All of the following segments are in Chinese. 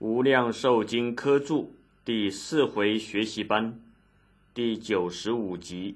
无量寿经科注第4回学习班第95集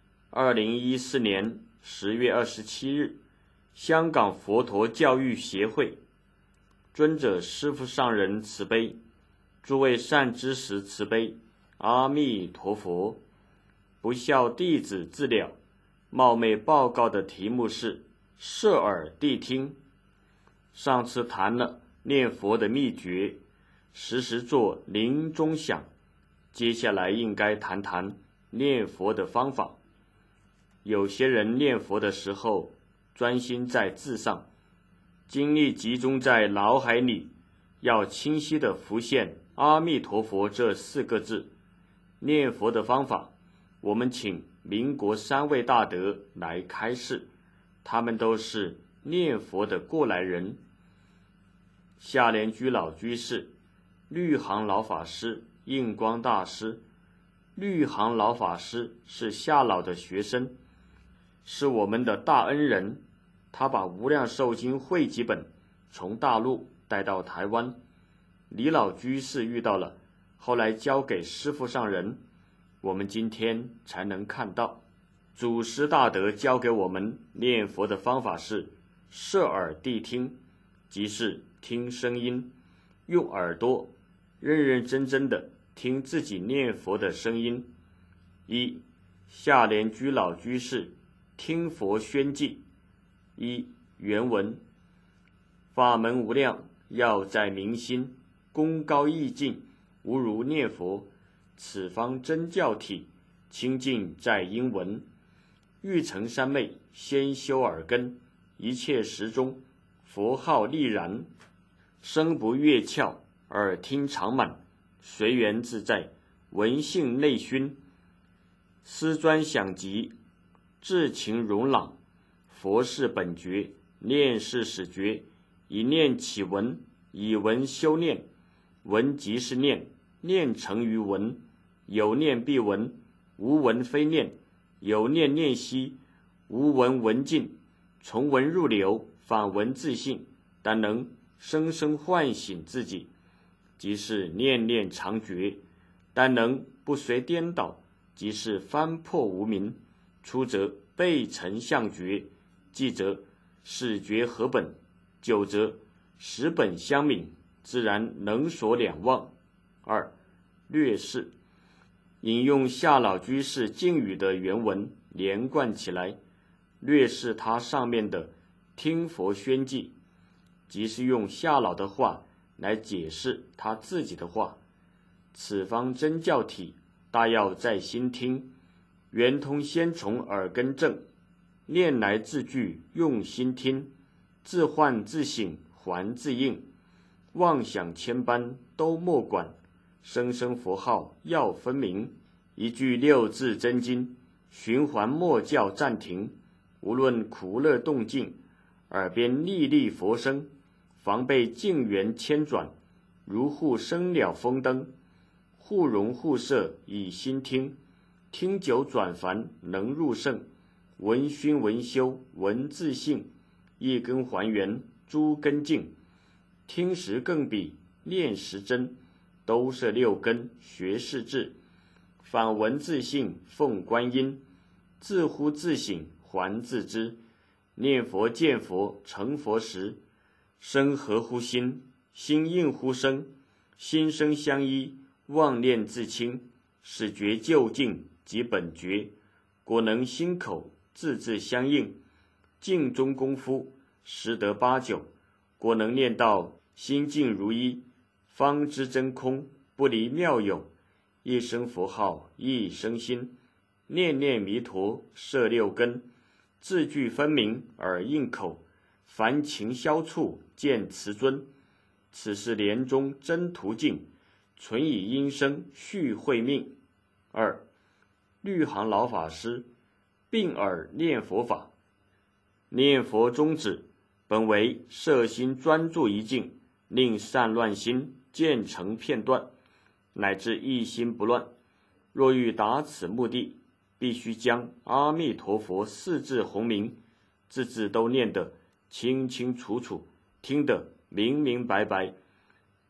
，2014年10月27日，香港佛陀教育协会。尊者师父上人慈悲，诸位善知识慈悲，阿弥陀佛。不孝弟子自了，冒昧报告的题目是摄耳谛听。上次谈了念佛的秘诀，时时做临终想，接下来应该谈谈念佛的方法。有些人念佛的时候专心在字上，精力集中在脑海里，要清晰地浮现阿弥陀佛这4个字。念佛的方法，我们请民国3位大德来开示，他们都是念佛的过来人。下莲居老居士、律行老法师、印光大师。律行老法师是夏老的学生，是我们的大恩人，他把无量寿经汇集本从大陆带到台湾，李老居士遇到了，后来交给师父上人，我们今天才能看到。祖师大德教给我们念佛的方法是摄耳谛听，即是听声音，用耳朵认认真真的听自己念佛的声音。下莲居老居士听佛宣记。原文：法门无量，要在明心，功高意尽，无如念佛。此方真教体，清净在英文。欲成三昧，先修耳根，一切时中，佛号立然。声不悦窍，耳听常满，随缘自在，闻性内熏。思专想集，至情容朗。佛是本觉，念是始觉，以念起闻，以闻修念。闻即是念，念成于闻。有念必闻，无闻非念。有念念息，无闻闻尽。从闻入流，反闻自性，但能生生唤醒自己，即是念念常觉；但能不随颠倒，即是翻破无明。初则背尘相觉，继则始觉合本，久则识本相敏，自然能所两忘。略释。引用夏老居士敬语的原文连贯起来，略释他上面的听佛宣记，即是用夏老的话来解释他自己的话。此方真教体，大要在心听，圆通先从耳根正，念来自具用心听，自唤自省还自应，妄想千般都莫管，声声佛号要分明。一句6字真经，循环莫叫暂停。无论苦乐动静，耳边历历佛声，防备境缘千转，如护生了风灯。互融互摄以心听，听久转凡能入圣。闻熏闻修闻自性，一根还原诸根净。听时更比念时真，都摄6根学是智。反闻自性奉观音，自呼自省还自知。念佛见佛成佛时，身合乎心，心应乎声，心声相依，妄念自清，始觉究竟即本觉。果能心口字字相应，静中功夫实得8九。果能念到心静如一，方知真空，不离妙有。一声佛号一声心，念念弥陀摄6根。字句分明而应口，凡情消处见慈尊。此是莲中真途径，存以音声续慧命。律行老法师并耳念佛法。念佛宗旨本为摄心专注一境，令散乱心渐成片段，乃至一心不乱。若欲达此目的，必须将阿弥陀佛4字洪名，字字都念得清清楚楚，听得明明白白。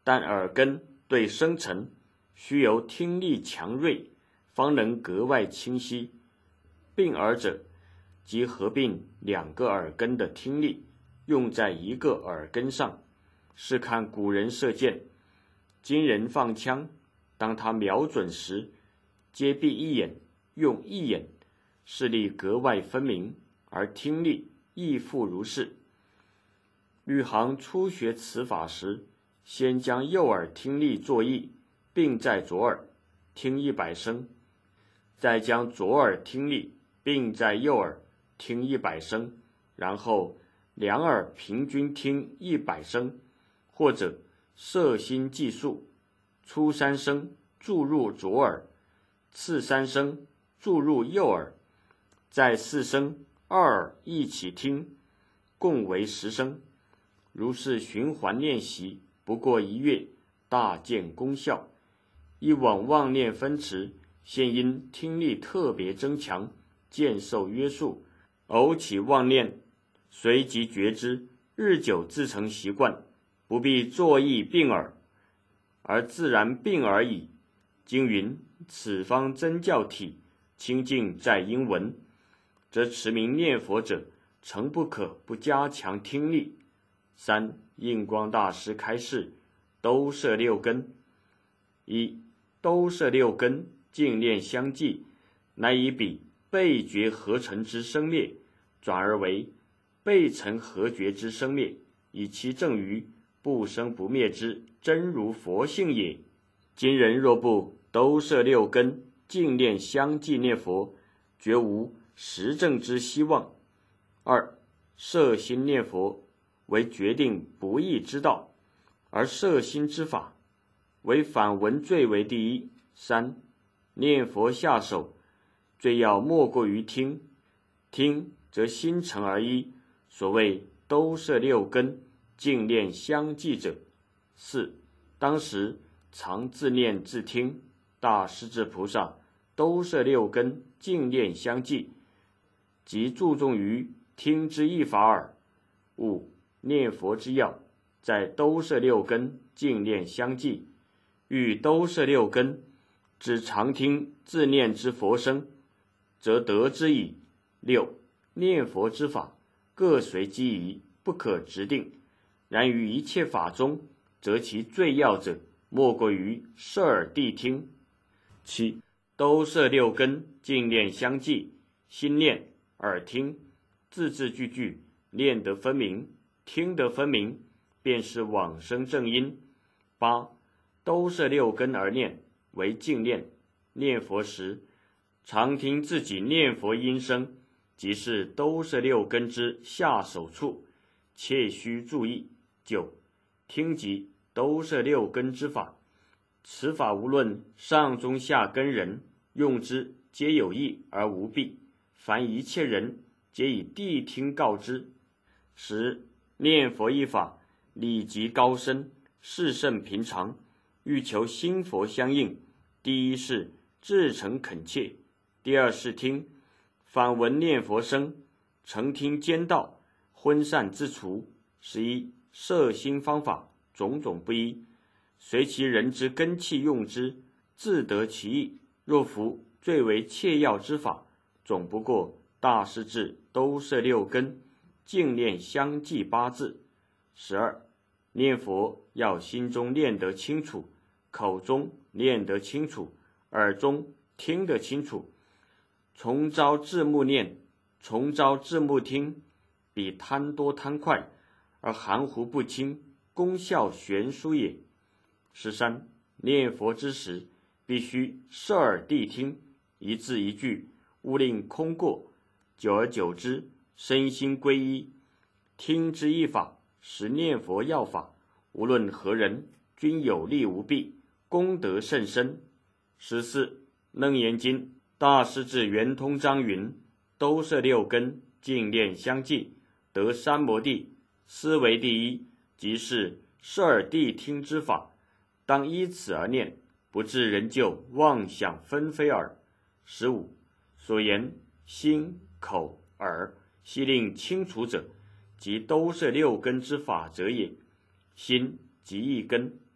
但耳根对生成，须由听力强锐，方能格外清晰。并耳者，即合并两个耳根的听力，用在一个耳根上。是看古人射箭，今人放枪，当他瞄准时，皆闭一眼，用一眼，视力格外分明，而听力亦复如是。吕航初学此法时，先将右耳听力作意，并在左耳听100声，再将左耳听力并在右耳听100声，然后两耳平均听100声，或者摄心计数，初3声注入左耳，次3声注入右耳，再4声二耳一起听，共为10声。如是循环练习，不过1月，大见功效。以往妄念分迟，现因听力特别增强，渐受约束，偶起妄念，随即觉知，日久自成习惯，不必作意并耳，而自然并耳矣。经云：此方真教体，清净在因闻，则持名念佛者，诚不可不加强听力。3. 印光大师开示兜摄6根。1. 兜摄6根净练相继，乃以彼背觉合成之生灭，转而为背成合觉之生灭，以其证于不生不灭之真如佛性也。今人若不兜摄6根，净练相继念佛，绝无实证之希望。2. 摄心念佛为决定不易之道，而摄心之法为反闻最为第一。3. 念佛下手，最要莫过于听，听则心诚而一，所谓兜摄6根，净练相继者。4. 当时常自念自听，大势至菩萨兜摄6根，净练相继，即注重于听之一法耳。5. 念佛之要，在兜摄6根，净练相继。欲兜摄6根，只常听自念之佛声，则得之矣。6. 念佛之法，各随机宜，不可直定。然于一切法中，则其最要者，莫过于摄耳谛听。7. 兜摄6根，净练相继，心念耳听，字字句句念得分明，听得分明，便是往生正因。8. 兜摄6根而念，为净练。念佛时，常听自己念佛音声，即是兜摄6根之下手处，切须注意。9. 听即兜摄6根之法，此法无论上中下根人用之，皆有益而无弊，凡一切人皆以谛听告之。10. 念佛一法，理极高深，事甚平常，欲求心佛相应，第一是至诚恳切，第二是听，反闻念佛声，诚听兼道，昏散自除。11. 摄心方法种种不一，随其人之根气用之，自得其意。若服最为切要之法，总不过大势至兜摄6根，净练相继8字。12. 念佛要心中念得清楚，口中念得清楚，耳中听得清楚，从朝至暮念，从朝至暮听，比贪多贪快而含糊不清，功效悬殊也。13. 念佛之时，必须摄耳谛听，一字一句勿令空过，久而久之，身心归一。听之一法，实念佛要法，无论何人，均有利无弊，功德甚深。14. 楞严经大师至圆通章云：兜摄6根，净练相继，得三摩地，思为第一，即是摄耳谛听之法，当依此而念，不致人就妄想纷飞耳。15. 所言心口耳悉令清楚者，即兜摄6根之法则也。心即一根，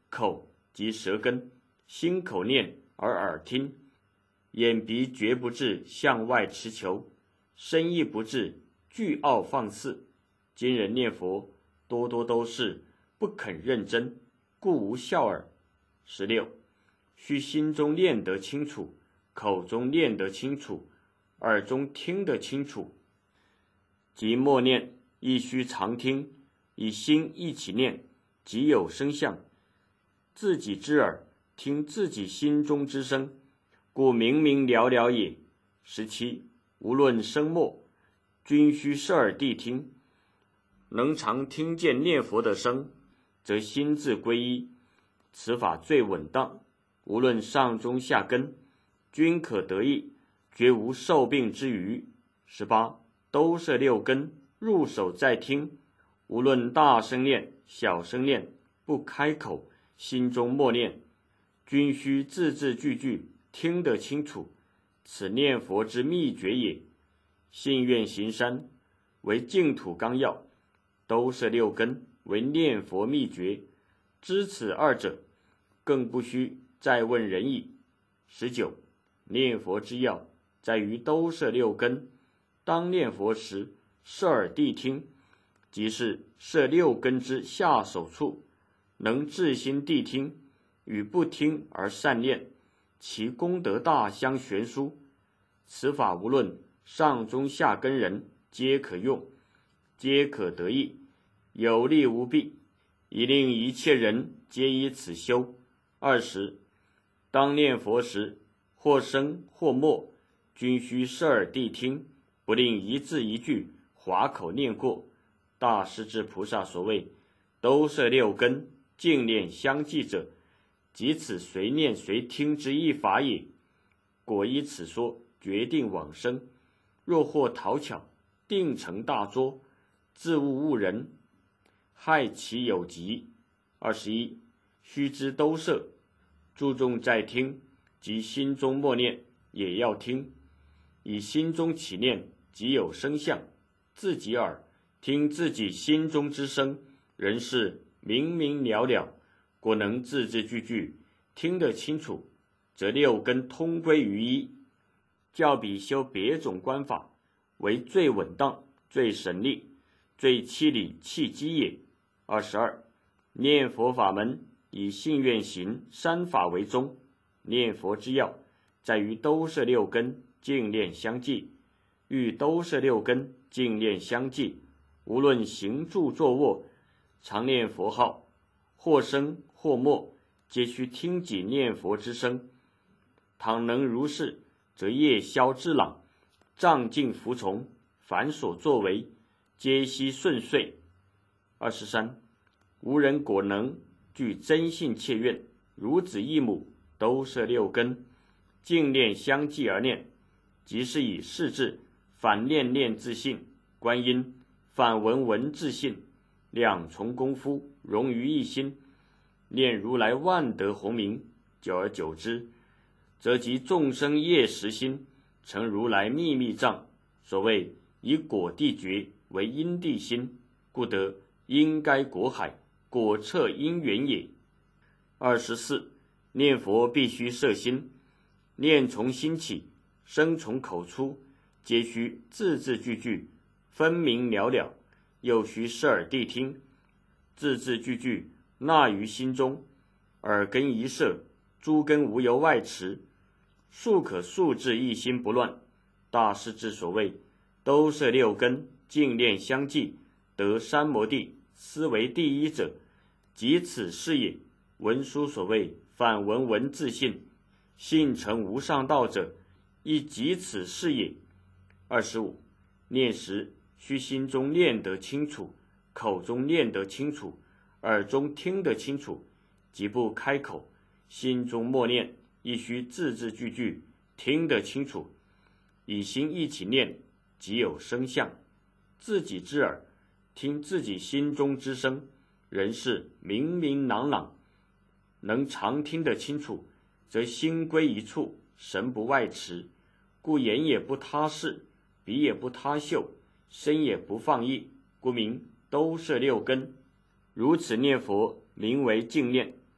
口即舌根，心口念而耳听，眼鼻绝不至向外持求，身意不至倨傲放肆。今人念佛多多都是不肯认真，故无效耳。16. 须心中念得清楚，口中念得清楚，耳中听得清楚。即默念亦须常听，以心一起念，即有声相。自己之耳听自己心中之声，故明明了了也。17. 无论声默，均须摄耳谛听。能常听见念佛的声，则心自归依，此法最稳当。无论上中下根，均可得益，绝无受病之余。18. 都摄六根，入手再听，无论大声念小声念，不开口，心中默念，均须字字句句听得清楚，此念佛之秘诀也。信愿行山为净土纲要，都摄六根为念佛秘诀，知此二者，更不须再问人矣。19. 念佛之要在于都摄六根，当念佛时摄耳谛听，即是摄六根之下手处，能至心谛听，与不听而善念，其功德大相悬殊。此法无论上中下根人皆可用，皆可得益，有利无弊，以令一切人皆依此修。20. 当念佛时，或声或默，均须摄耳谛听，不令一字一句划口念过。大势至菩萨所谓都摄六根，净念相继者，即此随念随听之一法也。果依此说，决定往生。若或讨巧，定成大拙，自误误人，害其有疾。21. 须知都摄，注重在听，即心中默念也要听，以心中起念，即有声相。自己耳听自己心中之声，人是明明了了，果能字字句句听得清楚，则六根通归于一，较比修别种观法为最稳当、最省力、最契理契机也。22. 念佛法门以信愿行三法为宗，念佛之要在于都摄六根，净念相继。欲都摄六根，净念相继，无论行住坐卧，常念佛号，或声或默，皆须听己念佛之声。倘能如是，则夜宵之朗，障尽服从，凡所作为，皆悉顺遂。23. 无人果能具真信切愿，如子一母，都摄六根，净念相继而念，即是以是智反念念自信，观音反闻闻自信，两重功夫融于一心，念如来万德洪名，久而久之，则集众生业识心，成如来秘密藏。所谓以果地觉为因地心，故得因该果海，果彻因缘也。24. 念佛必须摄心，念从心起，声从口出，皆须字字句句分明了了，又须摄耳谛听，字字句句纳于心中，耳根一摄，诸根无由外持，速可速至一心不乱。大势至所谓都摄六根，净念相继，得三摩地，斯为第一者，即此是也。文书所谓反闻闻自信，信成无上道者，亦即此是也。25. 念时须心中念得清楚，口中念得清楚，耳中听得清楚，即不开口，心中默念亦须字字句句听得清楚，以心一起念，即有声相。自己之耳听自己心中之声，人是明明朗朗，能常听得清楚，则心归一处，神不外驰，故眼也不他视，鼻也不他嗅，身也不放逸，故名都摄六根。如此念佛名为净念，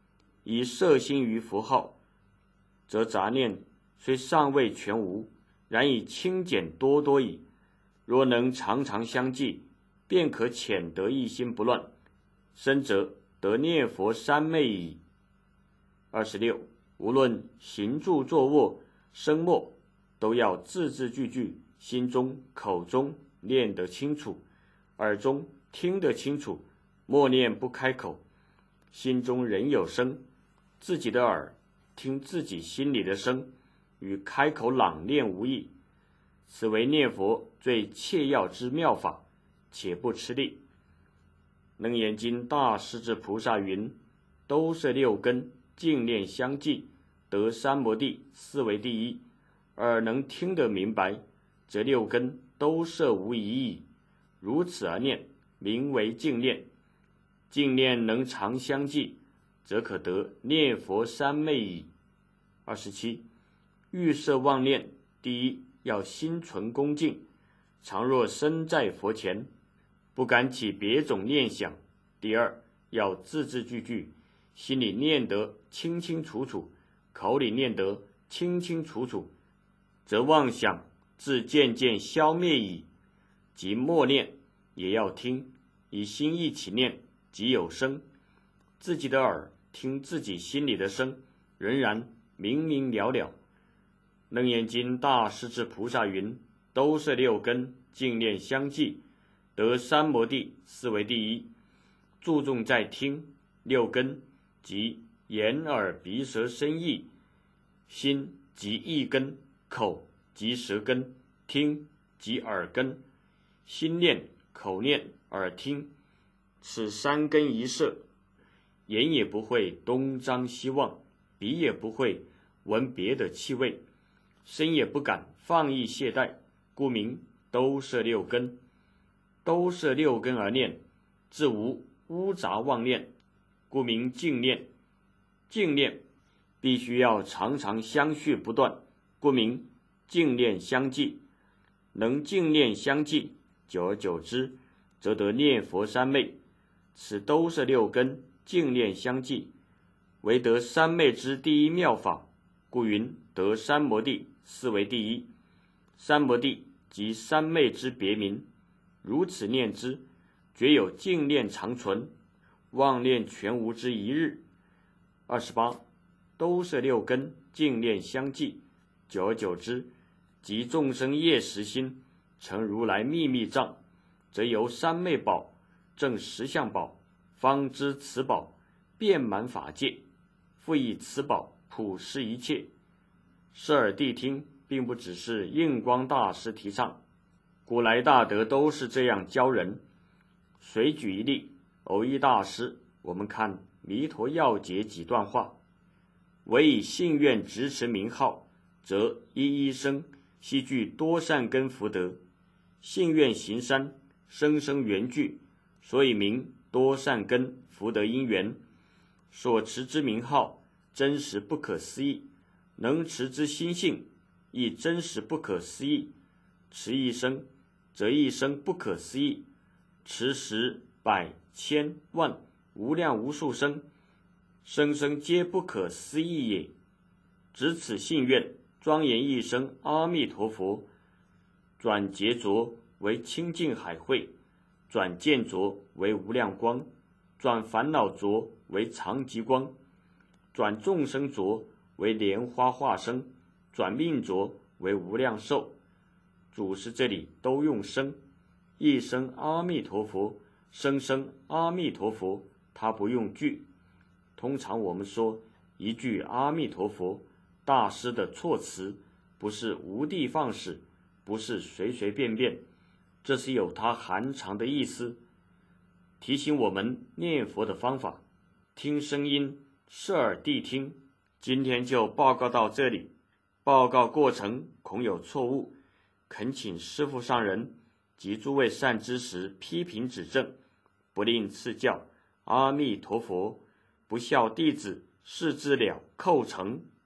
以摄心于符号，则杂念虽尚未全无，然已轻减多多矣。若能常常相继，便可潜得一心不乱，深则得念佛三昧矣。26. 无论行住坐卧声默，都要字字句句心中口中念得清楚，耳中听得清楚，默念不开口，心中仍有声。自己的耳听自己心里的声，与开口朗念无异。此为念佛最切要之妙法，且不吃力。楞严经大势至菩萨云：都摄六根，净念相继，得三摩地，四为第一。耳能听得明白，则六根都摄无疑矣。如此而念，名为净念。净念能常相继，则可得念佛三昧矣。27. 欲摄妄念，第一要心存恭敬，常若身在佛前，不敢起别种念想。第二要字字句句心里念得清清楚楚，口里念得清清楚楚，则妄想自渐渐消灭矣。即默念也要听，以心一起念，即有声。自己的耳听自己心里的声，仍然明明了了。楞严经大势至菩萨云：都摄六根，净念相继，得三摩地，四为第一。注重在听，六根即眼耳鼻舌身意，心即意根，口即舌根，听即耳根。心念、口念、耳听，此三根一摄，眼也不会东张西望，鼻也不会闻别的气味，身也不敢放逸懈怠，故名都摄六根。都摄六根而念，自无污杂妄念，故名净念。净念必须要常常相续不断，故名净念相继。能净念相继，久而久之，则得念佛三昧。此都摄六根，净念相继，为得三昧之第一妙法，故云得三摩地，四为第一。三摩地即三昧之别名，如此念之，绝有净念长存，妄念全无之一日。28. 都摄六根，净念相继，久而久之，即众生业识心成如来秘密藏，则由三昧宝证实相宝，方知此宝遍满法界，复以此宝普施一切。摄耳谛听并不只是印光大师提倡，古来大德都是这样教人。随举一例，偶一大师，我们看《弥陀要解》几段话：唯以信愿执持名号，则一一生悉具多善根福德。信愿行善，生生缘聚，所以名多善根福德因缘。所持之名号，真实不可思议；能持之心性，亦真实不可思议。持一生，则一生不可思议；持十、百、千、万，无量无数生，生生皆不可思议也。执此信愿，庄严一生阿弥陀佛，转劫浊为清净海会，转见浊为无量光，转烦恼浊为常寂光，转众生浊为莲花化生，转命浊为无量寿。祖师这里都用生，一生阿弥陀佛，生生阿弥陀佛，他不用句。通常我们说一句阿弥陀佛，大师的措辞不是无的放矢，不是随随便便，这是有它含藏的意思，提醒我们念佛的方法。听声音，摄耳谛听。今天就报告到这里，报告过程恐有错误，恳请师父上人及诸位善知识批评指正，不吝赐教。阿弥陀佛。不孝弟子誓自了叩成。